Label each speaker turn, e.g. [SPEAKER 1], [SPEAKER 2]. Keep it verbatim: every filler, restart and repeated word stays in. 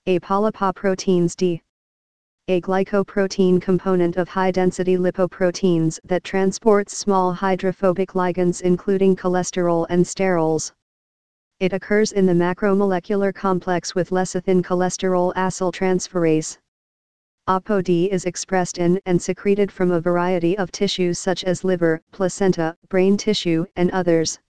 [SPEAKER 1] Apolipoproteins D. A glycoprotein component of high-density lipoproteins that transports small hydrophobic ligands including cholesterol and sterols. It occurs in the macromolecular complex with lecithin cholesterol acyltransferase. A P O D is expressed in and secreted from a variety of tissues such as liver, placenta, brain tissue, and others.